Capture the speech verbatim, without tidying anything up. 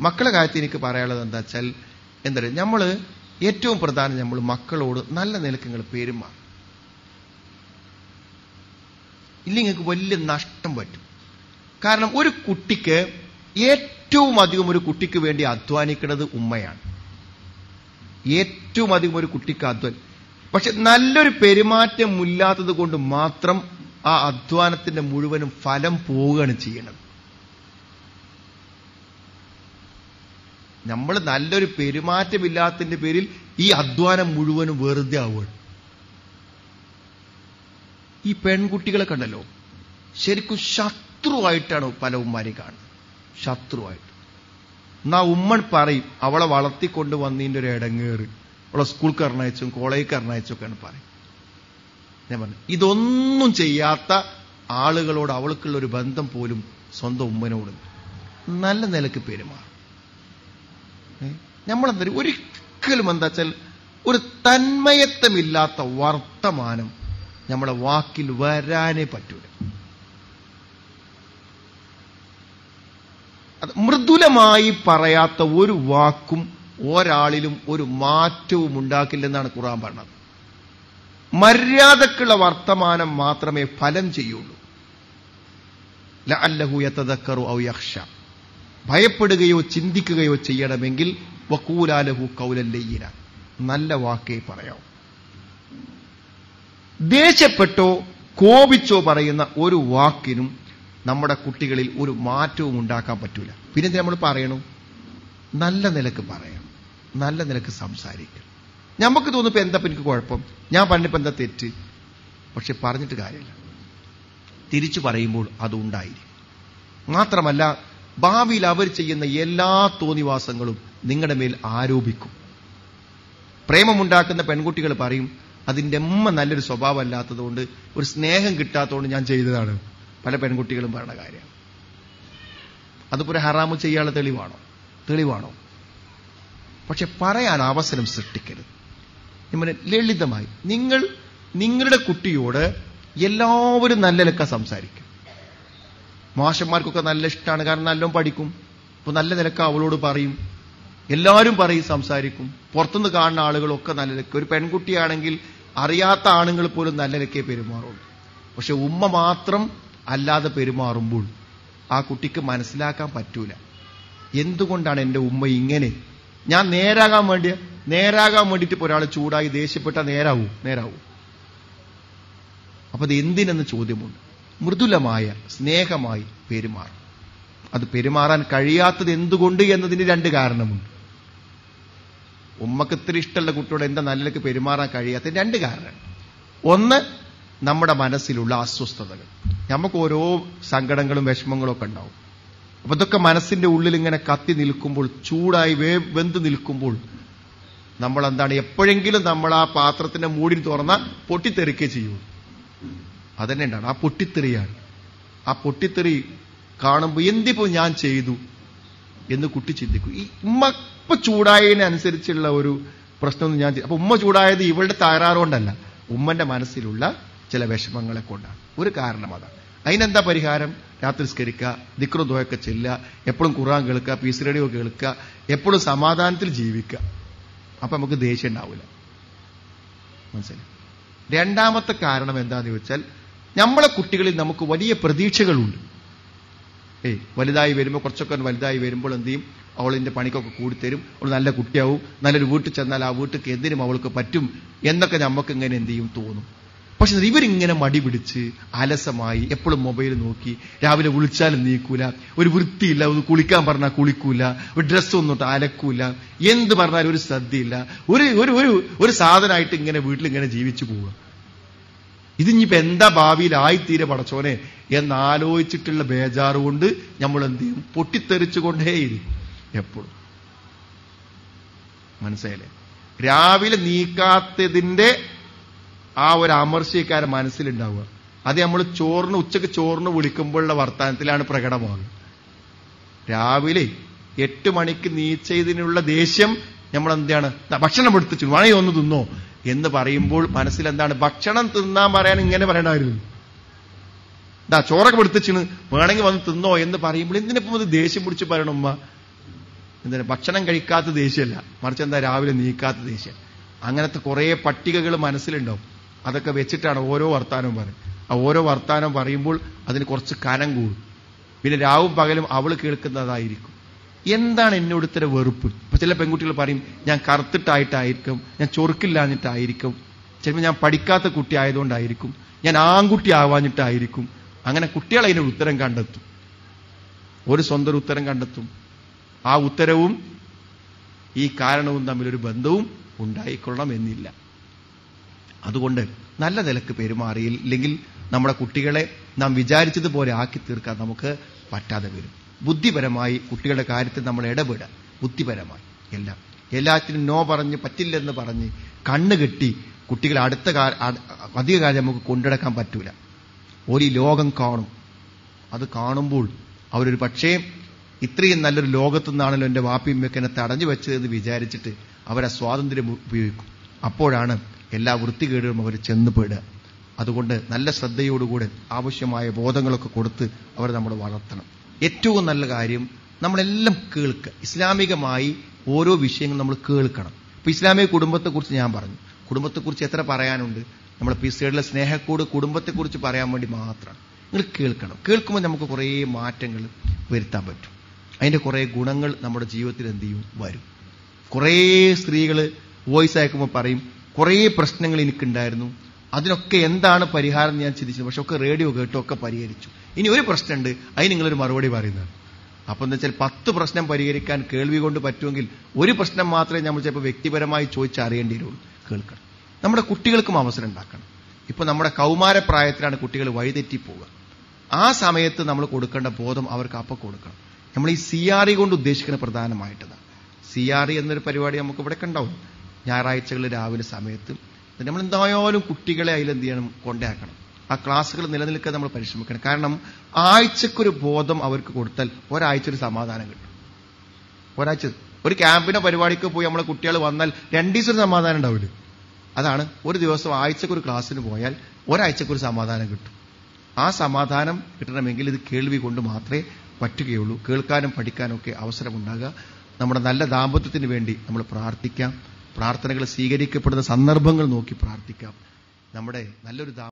മക്കളെ കാര്യത്തിൽ എനിക്ക് പറയാനുള്ളത് എന്താ വെച്ചാൽ എന്താ പറയുക, നമ്മള് ഏറ്റവും പ്രധാനം നമ്മൾ മക്കളോട് നല്ല നിലക്ക് നിങ്ങൾ പെരുമാറും. ഇല്ലെങ്കിൽ നിങ്ങൾക്ക് വലിയ നഷ്ടം പറ്റും. കാരണം ഒരു കുട്ടിക്ക് ഏറ്റവും അധികം ഒരു കുട്ടിക്ക് വേണ്ടി അധ്വാനിക്കുന്നത് ഉമ്മയാണ്. ഏറ്റവും അധികം ഒരു കുട്ടിക്ക് അധ്വാനം. പക്ഷെ നല്ലൊരു പെരുമാറ്റം ഇല്ലാത്തത് കൊണ്ട് മാത്രം ആ അധ്വാനത്തിന്റെ മുഴുവനും ഫലം പോവുകയാണ് ചെയ്യണത്. നമ്മൾ നല്ലൊരു പെരുമാറ്റമില്ലാത്തതിന്റെ പേരിൽ ഈ അധ്വാനം മുഴുവനും വെറുതെ ആവുകയാണ്. ഈ പെൺകുട്ടികളെ കണ്ടല്ലോ, ശരിക്കും ശത്രുവായിട്ടാണ് പല ഉമ്മാരെയും കാണുന്നത്. ശത്രുവായിട്ട്. എന്നാ ഉമ്മൻ പറയും അവളെ വളർത്തിക്കൊണ്ട് വന്നതിന്റെ ഒരു ഇടങ്ങേറ്, അവളെ സ്കൂൾ കറണയച്ചും കോളേജ് കറണയച്ചും ഒക്കെയാണ് പറയും. ഞാൻ പറഞ്ഞു, ഇതൊന്നും ചെയ്യാത്ത ആളുകളോട് അവൾക്കുള്ള ഒരു ബന്ധം പോലും സ്വന്തം ഉമ്മനോട് നല്ല നിലക്ക് പെരുമാറും. നമ്മളെന്താ ഒരിക്കലും എന്താ വെച്ചാൽ ഒരു തന്മയത്വമില്ലാത്ത വർത്തമാനം നമ്മളെ വാക്കിൽ വരാനേ പറ്റൂല. അത് മൃദുലമായി പറയാത്ത ഒരു വാക്കും ഒരാളിലും ഒരു മാറ്റവും ഉണ്ടാക്കില്ലെന്നാണ് ഖുർആൻ പറഞ്ഞത്. മര്യാദക്കുള്ള വർത്തമാനം മാത്രമേ ഫലം ചെയ്യുള്ളൂ. ലഅല്ലഹു യതദക്കറു ഔ യഖ്ശ, ഭയപ്പെടുകയോ ചിന്തിക്കുകയോ ചെയ്യണമെങ്കിൽ വഖൂലാ ലഹു ഖൗലൻ ലയ്യിന, നല്ല വാക്കേ പറയാവൂ. ദേഷ്യപ്പെട്ടോ കോപിച്ചോ പറയുന്ന ഒരു വാക്കിനും നമ്മുടെ കുട്ടികളിൽ ഒരു മാറ്റവും ഉണ്ടാക്കാൻ പറ്റൂല. പിന്നെ നമ്മൾ പറയണു നല്ല നിലക്ക് പറയാം, നല്ല നിലക്ക് സംസാരിക്കണം. നമുക്ക് തോന്നുമ്പോ എന്താ എനിക്ക് കുഴപ്പം, ഞാൻ പറഞ്ഞപ്പോ എന്താ തെറ്റ്? പക്ഷെ പറഞ്ഞിട്ട് കാര്യമില്ല, തിരിച്ചു പറയുമ്പോൾ അതുണ്ടായിരിക്കും. മാത്രമല്ല ഭാവിയിൽ അവർ ചെയ്യുന്ന എല്ലാ തോന്നിവാസങ്ങളും നിങ്ങളുടെ മേൽ ആരോപിക്കും. പ്രേമമുണ്ടാക്കുന്ന പെൺകുട്ടികൾ പറയും അതിന്റെ ഉമ്മ നല്ലൊരു സ്വഭാവം അല്ലാത്തതുകൊണ്ട്, ഒരു സ്നേഹം കിട്ടാത്തതുകൊണ്ട് ഞാൻ ചെയ്തതാണ്. പല പെൺകുട്ടികളും പറയുന്ന കാര്യമാണ്. അതുപോലെ ഹറാമ് ചെയ്യാനുള്ള തെളിവാണോ? തെളിവാണോ? പക്ഷെ പറയാൻ അവസരം സൃഷ്ടിക്കരുത്. ഇങ്ങനെ ലളിതമായി നിങ്ങൾ നിങ്ങളുടെ കുട്ടിയോട് എല്ലാവരും നല്ല നിലക്ക സംസാരിക്കും. മാഷന്മാർക്കൊക്കെ നല്ല ഇഷ്ടമാണ്, കാരണം നല്ലോണം പഠിക്കും. അപ്പൊ നല്ല നിലക്ക അവളോട് പറയും, എല്ലാവരും പറയും, സംസാരിക്കും. പുറത്തുനിന്ന് കാണുന്ന ആളുകളൊക്കെ നല്ല നിലക്ക്. ഒരു പെൺകുട്ടിയാണെങ്കിൽ അറിയാത്ത ആണുങ്ങൾ പോലും നല്ല നിലക്കേ പെരുമാറുള്ളൂ. പക്ഷെ ഉമ്മ മാത്രം അല്ലാതെ പെരുമാറുമ്പോൾ ആ കുട്ടിക്ക് മനസ്സിലാക്കാൻ പറ്റൂല, എന്തുകൊണ്ടാണ് എന്റെ ഉമ്മ ഇങ്ങനെ. ഞാൻ നേരാകാൻ വേണ്ടിയ നേരാകാൻ വേണ്ടിയിട്ട് ഇപ്പോൾ ഒരാൾ ചൂടായി ദേഷ്യപ്പെട്ട നേരാവൂ നേരാവൂ അപ്പൊ അത് എന്തിനെന്ന് ചോദ്യമുണ്ട്. മൃദുലമായ സ്നേഹമായി പെരുമാറും. അത് പെരുമാറാൻ കഴിയാത്തത് എന്തുകൊണ്ട് എന്നതിന് രണ്ട് കാരണമുണ്ട്. ഉമ്മക്ക് ഇത്ര ഇഷ്ടമുള്ള കുട്ടിയോട് എന്താ നല്ലക്ക് പെരുമാറാൻ കഴിയാത്തതിന് രണ്ട് കാരണം. ഒന്ന്, നമ്മുടെ മനസ്സിലുള്ള അസ്വസ്ഥതകൾ. നമുക്ക് ഓരോ സങ്കടങ്ങളും വിഷമങ്ങളും ഒക്കെ ഉണ്ടാവും. അപ്പൊ ഇതൊക്കെ മനസ്സിന്റെ ഉള്ളിൽ ഇങ്ങനെ കത്തി നിൽക്കുമ്പോൾ, ചൂടായി വേ വെന്ത് നിൽക്കുമ്പോൾ നമ്മൾ എന്താണ്, എപ്പോഴെങ്കിലും നമ്മൾ ആ പാത്രത്തിന്റെ മൂടി തുറന്ന പൊട്ടിത്തെറിക്കേ ചെയ്യൂ. അതന്നെ ഉണ്ടാണ്, ആ പൊട്ടിത്തെറിയാണ്. ആ പൊട്ടിത്തെറി കാണുമ്പോൾ എന്തിപ്പോ ഞാൻ ചെയ്തു എന്ന് കുട്ടി ചിന്തിക്കും. ഈ ഉമ്മ ഇപ്പൊ ചൂടായതിനനുസരിച്ചുള്ള ഒരു പ്രശ്നമൊന്നും ഞാൻ, അപ്പൊ ഉമ്മ ചൂടായത് ഇവളുടെ തകരാറുകൊണ്ടല്ല, ഉമ്മന്റെ മനസ്സിലുള്ള ചില വിഷമങ്ങളെ കൊണ്ടാണ്. ഒരു കാരണം അതാണ്. അതിനെന്താ പരിഹാരം? രാത്രി സ്കരിക്കുക, ദിക്റും ദുആയൊക്കെ ചെല്ലുക, എപ്പോഴും ഖുർആൻ കേൾക്കുക, പീസ് റേഡിയോ കേൾക്കുക, എപ്പോഴും സമാധാനത്തിൽ ജീവിക്കുക. അപ്പൊ നമുക്ക് ദേഷ്യം ഉണ്ടാവില്ല. മനസ്സിലായി? രണ്ടാമത്തെ കാരണം എന്താന്ന് ചോദിച്ചാൽ, നമ്മളെ കുട്ടികളിൽ നമുക്ക് വലിയ പ്രതീക്ഷകളുണ്ട്. ഏയ് വലുതായി വരുമ്പോൾ, കുറച്ചൊക്കെ വലുതായി വരുമ്പോൾ എന്ത് ചെയ്യും, അവളിന്റെ പണിക്കൊക്കെ കൂടിത്തരും, അവൾ നല്ല കുട്ടിയാവും, നല്ലൊരു വീട്ടിൽ ചെന്നാൽ ആ വീട്ടിൽ എന്തിനും അവൾക്ക് പറ്റും എന്നൊക്കെ നമുക്ക് ഇങ്ങനെ എന്ത് ചെയ്യും തോന്നും. പക്ഷെ ഇവരിങ്ങനെ മടി പിടിച്ച് അലസമായി എപ്പോഴും മൊബൈൽ നോക്കി, രാവിലെ വിളിച്ചാലും നീക്കൂല, ഒരു വൃത്തിയില്ല, ഒന്ന് കുളിക്കാൻ പറഞ്ഞാൽ കുളിക്കൂല, ഒരു ഡ്രസ്സ് ഒന്നിട്ട് അലക്കൂല, എന്ത് പറഞ്ഞാലും ഒരു ശ്രദ്ധയില്ല, ഒരു ഒരു ഒരു ഒരു സാധനമായിട്ട് ഇങ്ങനെ വീട്ടിൽ ഇങ്ങനെ ജീവിച്ചു പോവുക. ഇതിനിപ്പോ എന്താ ഭാവിയിലായിത്തീരെ പടച്ചോനെ എന്നാലോചിച്ചിട്ടുള്ള ബേജാറ് കൊണ്ട് നമ്മൾ എന്ത് ചെയ്യും, പൊട്ടിത്തെറിച്ചുകൊണ്ടേയിരിക്കും എപ്പോഴും. മനസ്സിലായില്ലേ? രാവിലെ നീക്കാത്തതിന്റെ ആ ഒരു അമർശക്കാരൻ മനസ്സിലുണ്ടാവുക. അത് നമ്മൾ ചോറിന് ഉച്ചക്ക് ചോറിന് വിളിക്കുമ്പോഴുള്ള വർത്തമാനത്തിലാണ് പ്രകടമാകുക. രാവിലെ എട്ട് മണിക്ക് നീച്ചതിനുള്ള ദേഷ്യം നമ്മൾ എന്താണ്, ഭക്ഷണം എടുത്തിച്ചു വേണമെങ്കിൽ ഒന്ന് തിന്നോ എന്ന് പറയുമ്പോൾ മനസ്സിലെന്താണ്, ഭക്ഷണം തിന്നാൻ പറയാൻ ഇങ്ങനെ പറയണമായിരുന്നു. എന്താ ചോറൊക്കെ എടുത്തിച്ചിന് വേണമെങ്കിൽ വന്ന് തിന്നോ എന്ന് പറയുമ്പോൾ എന്തിനിപ്പം അത് ദേഷ്യം പിടിച്ച് പറയണം ഉമ്മ? എന്താ ഭക്ഷണം കഴിക്കാത്ത ദേഷ്യമല്ല, മറിച്ച് എന്താ രാവിലെ നീക്കാത്ത ദേഷ്യം. അങ്ങനത്തെ കുറേ പട്ടികകൾ മനസ്സിലുണ്ടാവും. അതൊക്കെ വെച്ചിട്ടാണ് ഓരോ വർത്താനവും പറയും. ആ ഓരോ വർത്താനം പറയുമ്പോൾ അതിന് കുറച്ച് കനം കൂടും. പിന്നെ രാവും പകലും അവൾ കേൾക്കുന്നതായിരിക്കും. എന്താണ് എന്നോട് ഇത്ര വെറുപ്പ്? ഇപ്പൊ ചില പെൺകുട്ടികൾ പറയും, ഞാൻ കറുത്തിട്ടായിട്ടായിരിക്കും, ഞാൻ ചൊറുക്കില്ലാഞ്ഞിട്ടായിരിക്കും, ചിലപ്പോൾ ഞാൻ പഠിക്കാത്ത കുട്ടി ആയതുകൊണ്ടായിരിക്കും, ഞാൻ ആൺകുട്ടി ആവാഞ്ഞിട്ടായിരിക്കും. അങ്ങനെ കുട്ടികൾ അതിനൊരു ഉത്തരം കണ്ടെത്തും, ഒരു സ്വന്തം ഉത്തരം കണ്ടെത്തും. ആ ഉത്തരവും ഈ കാരണവും തമ്മിലൊരു ബന്ധവും ഉണ്ടായിക്കൊള്ളണം എന്നില്ല. അതുകൊണ്ട് നല്ല നിലക്ക് പെരുമാറിയില്ലെങ്കിൽ നമ്മുടെ കുട്ടികളെ നാം വിചാരിച്ചതുപോലെ ആക്കി തീർക്കാൻ നമുക്ക് പറ്റാതെ വരും. ബുദ്ധിപരമായി കുട്ടികളുടെ കാര്യത്തിൽ നമ്മൾ ഇടപെടുക. ബുദ്ധിപരമായി എല്ലാം എല്ലാത്തിനും നോ പറഞ്ഞ് പറ്റില്ലെന്ന് പറഞ്ഞ് കണ്ണ് കെട്ടി കുട്ടികളെ അടുത്ത അധിക കാലം നമുക്ക് കൊണ്ടുനടക്കാൻ പറ്റൂല. ഒരു ലോകം കാണും. അത് കാണുമ്പോൾ അവരൊരു പക്ഷേ ഇത്രയും നല്ലൊരു ലോകത്തു നിന്നാണല്ലോ എൻ്റെ വാപ്പിയമ്മയൊക്കെ എന്നെ തടഞ്ഞു വെച്ചതെന്ന് വിചാരിച്ചിട്ട് അവരെ സ്വാതന്ത്ര്യം ഉപയോഗിക്കും. അപ്പോഴാണ് എല്ലാ വൃത്തികേടുകളും അവർ ചെന്നുപെടുക. അതുകൊണ്ട് നല്ല ശ്രദ്ധയോടുകൂടെ ആവശ്യമായ ബോധങ്ങളൊക്കെ കൊടുത്ത് അവരെ നമ്മൾ വളർത്തണം. ഏറ്റവും നല്ല കാര്യം നമ്മളെല്ലാം കേൾക്കുക. ഇസ്ലാമികമായി ഓരോ വിഷയങ്ങളും നമ്മൾ കേൾക്കണം. ഇപ്പൊ ഇസ്ലാമിക കുടുംബത്തെക്കുറിച്ച് ഞാൻ പറഞ്ഞു. കുടുംബത്തെക്കുറിച്ച് എത്ര പറയാനുണ്ട്. നമ്മൾ പിസേഡിലെ സ്നേഹക്കൂട് കുടുംബത്തെക്കുറിച്ച് പറയാൻ വേണ്ടി മാത്രമാണ്. നിങ്ങൾ കേൾക്കണം. കേൾക്കുമ്പോൾ നമുക്ക് കുറേ മാറ്റങ്ങൾ വരുത്താൻ പറ്റും. അതിൻ്റെ കുറേ ഗുണങ്ങൾ നമ്മുടെ ജീവിതത്തിൽ എന്ത് ചെയ്യും, വരും. കുറേ സ്ത്രീകൾ വോയിസ് അയക്കുമ്പോൾ പറയും, കുറേ പ്രശ്നങ്ങൾ എനിക്കുണ്ടായിരുന്നു, അതിനൊക്കെ എന്താണ് പരിഹാരം ഞാൻ ചിന്തിച്ചത്, പക്ഷെ ഒക്കെ റേഡിയോ കേട്ടോ ഒക്കെ പരിഹരിച്ചു. ഇനി ഒരു പ്രശ്നമുണ്ട്, അതിന് നിങ്ങളൊരു മറുപടി പറയുന്നതാണ്. അപ്പൊ എന്താ വെച്ചാൽ പത്ത് പ്രശ്നം പരിഹരിക്കാൻ കേൾവി കൊണ്ട് പറ്റുമെങ്കിൽ ഒരു പ്രശ്നം മാത്രമേ നമ്മൾ ചിലപ്പോൾ വ്യക്തിപരമായി ചോദിച്ചറിയേണ്ടി വരുള്ളൂ. കേൾക്കണം. നമ്മുടെ കുട്ടികൾക്കും അവസരം ഉണ്ടാക്കണം. ഇപ്പൊ നമ്മുടെ കൗമാരപ്രായത്തിലാണ് കുട്ടികൾ വഴിതെറ്റി പോവുക. ആ സമയത്ത് നമ്മൾ കൊടുക്കേണ്ട ബോധം അവർക്ക് അപ്പം കൊടുക്കണം. നമ്മൾ ഈ സി ആർ ഇ കൊണ്ട് ഉദ്ദേശിക്കുന്ന പ്രധാനമായിട്ടതാണ്. സി ആർ ഇ എന്നൊരു പരിപാടി നമുക്ക് ഇവിടെ ഉണ്ടാവും ഞായറാഴ്ചകളിൽ രാവിലെ സമയത്ത്. നമ്മൾ എന്തായാലും കുട്ടികളെ അതിലെന്ത് ചെയ്യണം, കൊണ്ടാക്കണം. ആ ക്ലാസ്സുകൾ നിലനിൽക്കാൻ നമ്മൾ പരിശ്രമിക്കണം. കാരണം ആഴ്ചക്കൊരു ബോധം അവർക്ക് കൊടുത്താൽ ഒരാഴ്ച ഒരു സമാധാനം കിട്ടും. ഒരാഴ്ച ഒരു ക്യാമ്പിനോ പരിപാടിക്കോ പോയി നമ്മളെ കുട്ടികൾ വന്നാൽ രണ്ടു ദിവസം ഒരു സമാധാനം ഉണ്ടാവില്ല. അതാണ് ഒരു ദിവസം ആഴ്ചക്കൊരു ക്ലാസ്സിന് പോയാൽ ഒരാഴ്ചക്കൊരു സമാധാനം കിട്ടും. ആ സമാധാനം കിട്ടണമെങ്കിൽ ഇത് കേൾവി കൊണ്ട് മാത്രമേ പറ്റുകയുള്ളൂ. കേൾക്കാനും പഠിക്കാനും ഒക്കെ അവസരമുണ്ടാകുക. നമ്മുടെ നല്ല ദാമ്പത്യത്തിന് വേണ്ടി നമ്മൾ പ്രാർത്ഥിക്കാം. പ്രാർത്ഥനകൾ സ്വീകരിക്കപ്പെടുന്ന സന്ദർഭങ്ങൾ നോക്കി പ്രാർത്ഥിക്കാം. നമ്മുടെ നല്ലൊരു